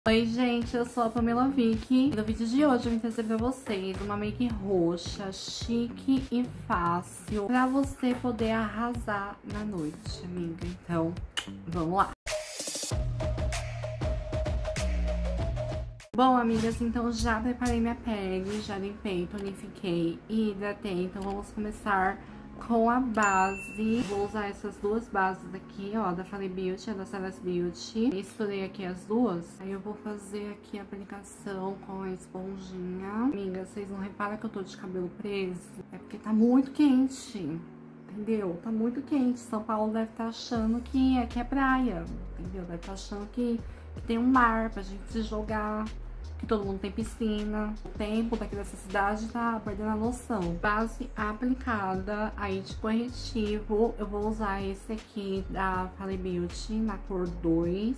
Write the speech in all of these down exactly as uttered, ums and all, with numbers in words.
Oi gente, eu sou a Pamela Vick e no vídeo de hoje eu vim trazer pra vocês uma make roxa, chique e fácil pra você poder arrasar na noite, amiga. Então, vamos lá! Bom, amigas, então já preparei minha pele, já limpei, tonifiquei e hidratei. Então vamos começar com a base. Vou usar essas duas bases aqui, ó, da Fally Beauty, da Savas Beauty. Misturei aqui as duas. Aí eu vou fazer aqui a aplicação com a esponjinha. Amiga, vocês não reparam que eu tô de cabelo preso? É porque tá muito quente, entendeu? Tá muito quente. São Paulo deve estar achando que aqui é praia, entendeu? Deve estar achando que, que tem um mar pra gente se jogar, que todo mundo tem piscina. O tempo daqui dessa cidade tá perdendo a noção. Base aplicada, aí de corretivo, eu vou usar esse aqui da Fally Beauty, na cor dois.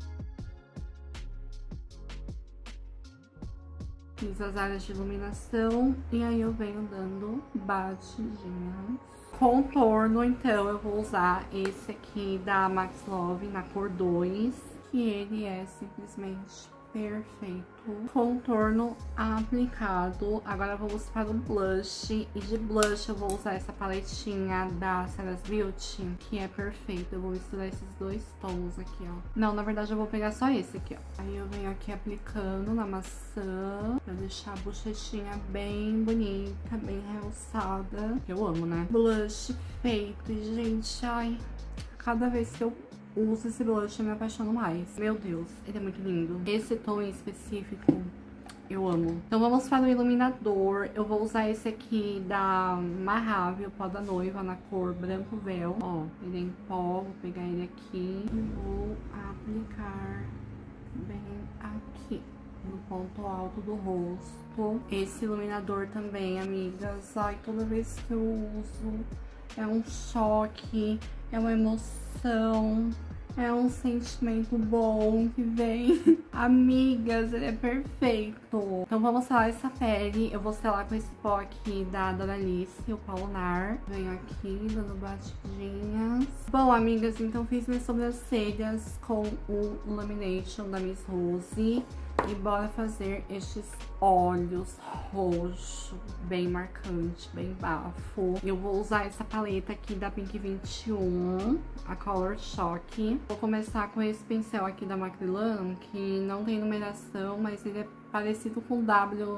Fiz as áreas de iluminação e aí eu venho dando batidinhas. Contorno, então, eu vou usar esse aqui da Max Love, na cor dois, que ele é simplesmente perfeito. Contorno aplicado. Agora vamos para o blush. E de blush eu vou usar essa paletinha da Savas Beauty, que é perfeito. Eu vou misturar esses dois tons aqui, ó. Não, na verdade eu vou pegar só esse aqui, ó. Aí eu venho aqui aplicando na maçã, pra deixar a bochechinha bem bonita, bem realçada. Eu amo, né? Blush feito. E, gente, ai, cada vez que eu uso esse blush eu me apaixono mais. Meu Deus, ele é muito lindo. Esse tom em específico eu amo. Então vamos para o iluminador. Eu vou usar esse aqui da Mahave, o pó da noiva, na cor branco véu. Ó, ele é em pó, vou pegar ele aqui e vou aplicar bem aqui, no ponto alto do rosto. Esse iluminador também, amigas, ai, toda vez que eu uso é um choque, é uma emoção, é um sentimento bom que vem. Amigas, ele é perfeito. Então vamos selar essa pele. Eu vou selar com esse pó aqui da Doralice, o pó lunar. Venho aqui dando batidinhas. Bom, amigas, então fiz minhas sobrancelhas com o Lamination da Miss Rose. E bora fazer estes olhos roxos, bem marcante, bem bafo. Eu vou usar essa paleta aqui da Pink vinte e um, a Color Shock. Vou começar com esse pincel aqui da Macrylan, que não tem numeração, mas ele é parecido com o W,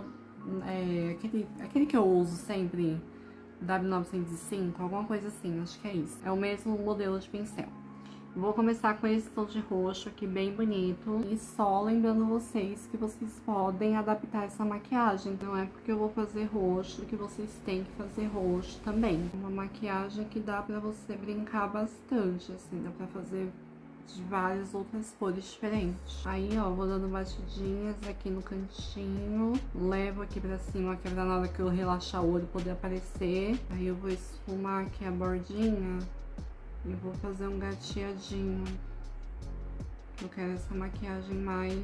é, aquele, aquele que eu uso sempre, W novecentos e cinco, alguma coisa assim, acho que é isso. É o mesmo modelo de pincel. Vou começar com esse tom de roxo aqui, bem bonito. E só lembrando vocês que vocês podem adaptar essa maquiagem. Não é porque eu vou fazer roxo que vocês têm que fazer roxo também. Uma maquiagem que dá pra você brincar bastante, assim. Dá pra fazer de várias outras cores diferentes. Aí, ó, vou dando batidinhas aqui no cantinho. Levo aqui pra cima, que é pra na hora que eu relaxar o olho poder aparecer. Aí eu vou esfumar aqui a bordinha. E vou fazer um gateadinho. Eu quero essa maquiagem mais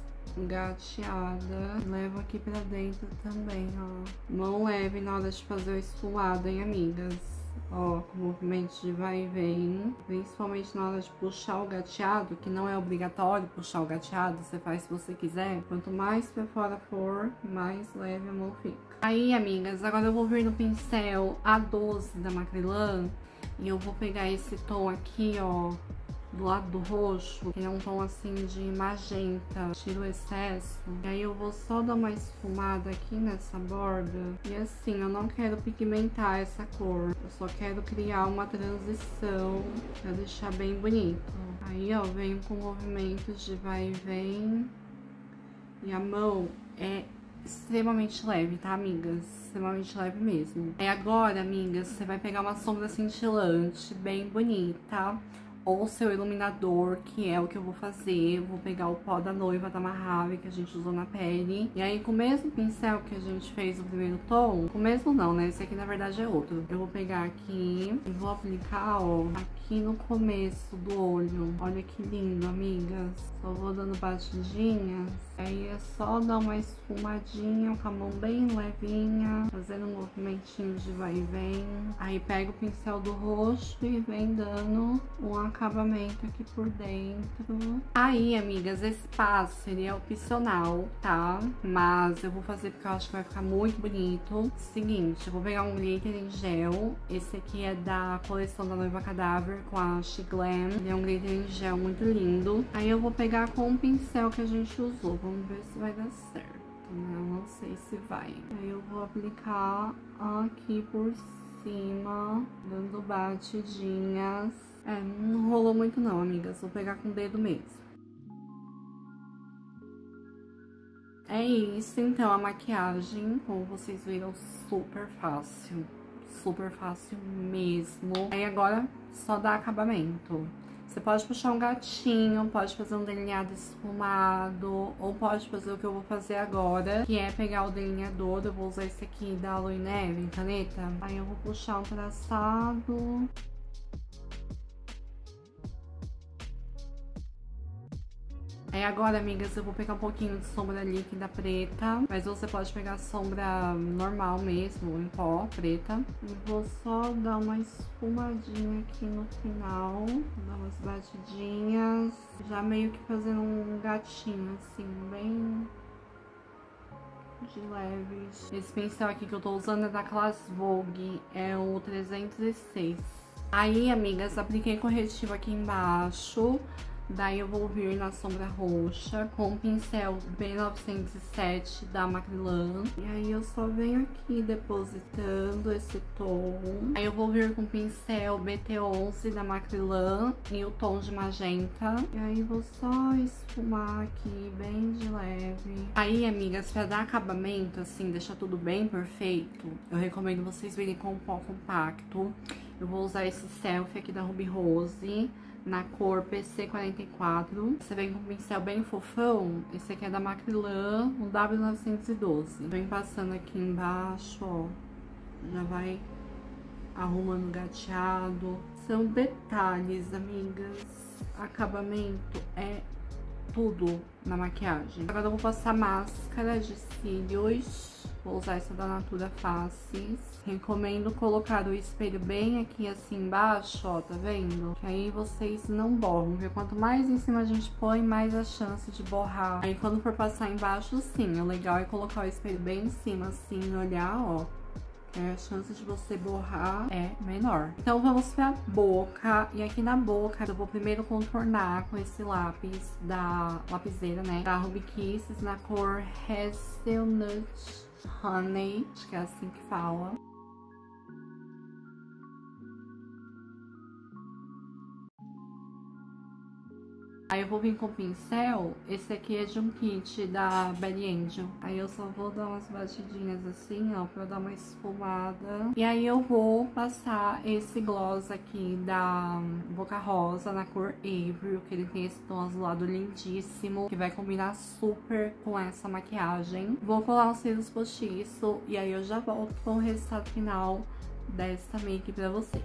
gateada. Levo aqui pra dentro também, ó. Mão leve na hora de fazer o esfumado, hein, amigas? Ó, com movimentos de vai e vem. Principalmente na hora de puxar o gateado, que não é obrigatório puxar o gateado, você faz se você quiser. Quanto mais pra fora for, mais leve a mão fica. Aí, amigas, agora eu vou vir no pincel A doze da Macrylan. E eu vou pegar esse tom aqui, ó, do lado do roxo, que é um tom assim de magenta, tiro o excesso. E aí eu vou só dar uma esfumada aqui nessa borda. E assim, eu não quero pigmentar essa cor, eu só quero criar uma transição pra deixar bem bonito. Aí, ó, venho com movimentos de vai e vem. E a mão é extremamente leve, tá, amigas? Extremamente leve mesmo. Aí agora, amigas, você vai pegar uma sombra cintilante, bem bonita, ou o seu iluminador, que é o que eu vou fazer. Eu vou pegar o pó da noiva da Mahave, que a gente usou na pele. E aí, com o mesmo pincel que a gente fez o primeiro tom, com o mesmo não, né? Esse aqui, na verdade, é outro. Eu vou pegar aqui e vou aplicar, ó, aqui no começo do olho. Olha que lindo, amigas. Só vou dando batidinhas. Aí é só dar uma esfumadinha com a mão bem levinha, fazendo um movimentinho de vai e vem. Aí pega o pincel do rosto e vem dando uma acabamento aqui por dentro. Aí, amigas, esse passo seria opcional, tá? Mas eu vou fazer porque eu acho que vai ficar muito bonito. Seguinte, eu vou pegar um glitter em gel. Esse aqui é da coleção da Noiva Cadáver com a She Glam. Ele é um glitter em gel muito lindo. Aí eu vou pegar com o pincel que a gente usou. Vamos ver se vai dar certo, né? Eu não sei se vai. Aí eu vou aplicar aqui por cima, dando batidinhas. É, não rolou muito não, amigas. Vou pegar com o dedo mesmo. É isso, então, a maquiagem, como vocês viram, super fácil. Super fácil mesmo. Aí agora, só dá acabamento. Você pode puxar um gatinho, pode fazer um delineado esfumado, ou pode fazer o que eu vou fazer agora, que é pegar o delineador. Eu vou usar esse aqui da Aloe Neve, em caneta. Aí eu vou puxar um traçado. Aí agora, amigas, eu vou pegar um pouquinho de sombra líquida preta, mas você pode pegar sombra normal mesmo, em pó, preta. E vou só dar uma esfumadinha aqui no final, dar umas batidinhas, já meio que fazendo um gatinho, assim, bem de leve. Esse pincel aqui que eu tô usando é da Class Vogue, é o trezentos e seis. Aí, amigas, apliquei corretivo aqui embaixo. Daí eu vou vir na sombra roxa com o pincel B novecentos e sete da Macrylan. E aí eu só venho aqui depositando esse tom. Aí eu vou vir com o pincel B T onze da Macrylan e o tom de magenta. E aí vou só esfumar aqui bem de leve. Aí, amigas, pra dar acabamento, assim, deixar tudo bem perfeito, eu recomendo vocês virem com um pó compacto. Eu vou usar esse selfie aqui da Ruby Rose, na cor P C quarenta e quatro. Você vem com um pincel bem fofão. Esse aqui é da Macrylan, um W novecentos e doze. Vem passando aqui embaixo, ó. Já vai arrumando gateado. São detalhes, amigas. Acabamento é tudo na maquiagem. Agora eu vou passar máscara de cílios. Vou usar essa da Natura Faces. Recomendo colocar o espelho bem aqui assim embaixo, ó, tá vendo? Que aí vocês não borram, porque quanto mais em cima a gente põe, mais a chance de borrar. Aí quando for passar embaixo, sim, o legal é colocar o espelho bem em cima, assim, olhar, ó. Que a chance de você borrar é menor. Então vamos pra boca. E aqui na boca eu vou primeiro contornar com esse lápis da lapiseira, né? Da Ruby Kisses, na cor Hazelnut Honey, acho que é assim que fala. Aí eu vou vir com o pincel, esse aqui é de um kit da Belly Angel. Aí eu só vou dar umas batidinhas assim, ó, pra dar uma esfumada. E aí eu vou passar esse gloss aqui da Boca Rosa, na cor Avery, que ele tem esse tom azulado lindíssimo, que vai combinar super com essa maquiagem. Vou colar os cílios postiço e aí eu já volto com o resultado final dessa make pra vocês.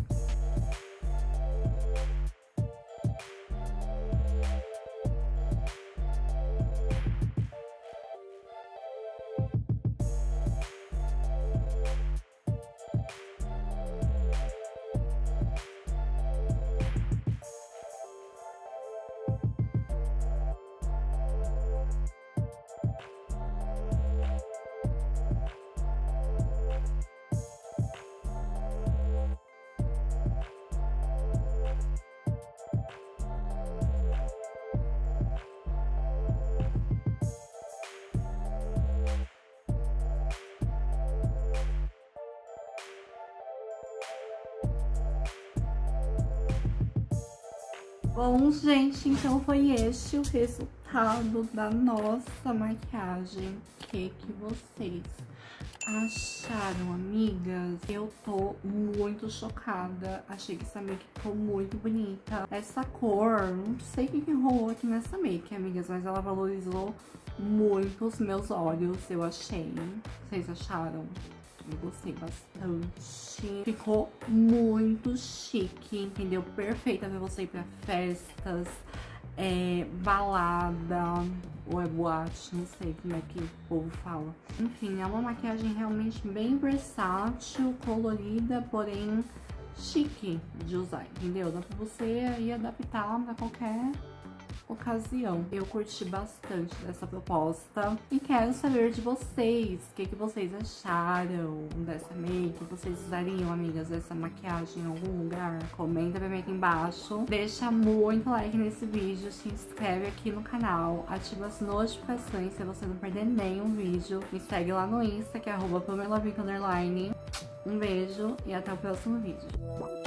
Bom, gente, então foi este o resultado da nossa maquiagem. O que que vocês acharam, amigas? Eu tô muito chocada. Achei que essa make ficou muito bonita. Essa cor, não sei o que que rolou aqui nessa make, amigas, mas ela valorizou muito os meus olhos, eu achei. Vocês acharam? Eu gostei bastante. Ficou muito chique, entendeu? Perfeita pra você ir pra festas, é, balada, ou é boate, não sei como é que o povo fala. Enfim, é uma maquiagem realmente bem versátil, colorida, porém chique de usar, entendeu? Dá pra você aí adaptar pra qualquer ocasião. Eu curti bastante dessa proposta e quero saber de vocês, o que, que vocês acharam dessa make? Vocês usariam, amigas, essa maquiagem em algum lugar? Comenta pra mim aqui embaixo, deixa muito like nesse vídeo, se inscreve aqui no canal, ativa as notificações pra você não perder nenhum vídeo, me segue lá no Insta, que é arroba Pamela Vick underline. Um beijo e até o próximo vídeo.